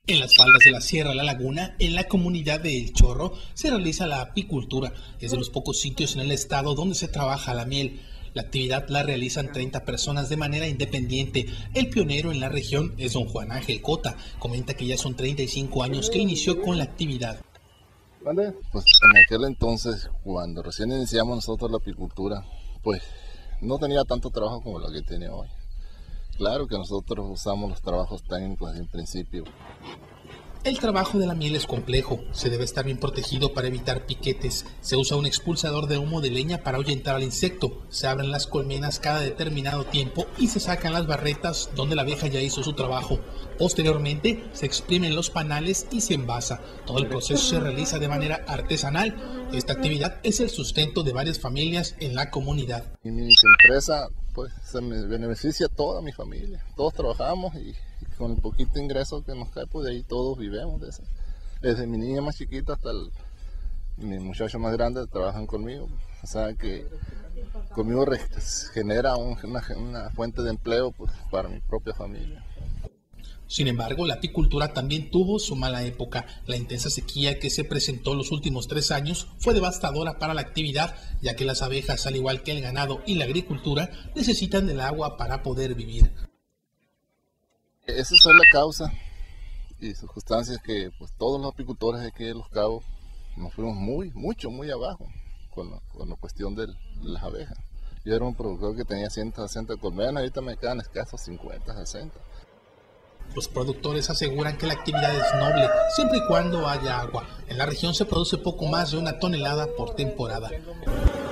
En las faldas de la Sierra La Laguna, en la comunidad de El Chorro, se realiza la apicultura. Es de los pocos sitios en el estado donde se trabaja la miel. La actividad la realizan 30 personas de manera independiente. El pionero en la región es don Juan Ángel Cota. Comenta que ya son 35 años que inició con la actividad. Pues en aquel entonces, cuando recién iniciamos nosotros la apicultura, pues no tenía tanto trabajo como lo que tiene hoy. Claro que nosotros usamos los trabajos técnicos en principio. El trabajo de la miel es complejo, se debe estar bien protegido para evitar piquetes, se usa un expulsador de humo de leña para ahuyentar al insecto, se abren las colmenas cada determinado tiempo y se sacan las barretas donde la abeja ya hizo su trabajo. Posteriormente se exprimen los panales y se envasa. Todo el proceso se realiza de manera artesanal. Esta actividad es el sustento de varias familias en la comunidad. Y mi empresa pues se me beneficia a toda mi familia, todos trabajamos y con el poquito ingreso que nos cae, pues de ahí todos vivimos de eso. Desde mi niña más chiquita hasta mi muchacho más grande trabajan conmigo. O sea que conmigo genera una fuente de empleo pues, para mi propia familia. Sin embargo, la apicultura también tuvo su mala época. La intensa sequía que se presentó los últimos 3 años fue devastadora para la actividad, ya que las abejas, al igual que el ganado y la agricultura, necesitan del agua para poder vivir. Esa fue la causa y circunstancias que pues, todos los apicultores de aquí de Los Cabos nos fuimos muy abajo con la cuestión de las abejas. Yo era un productor que tenía 160 colmenas, ahorita me quedan escasos 50, 60. Los productores aseguran que la actividad es noble, siempre y cuando haya agua. En la región se produce poco más de 1 tonelada por temporada.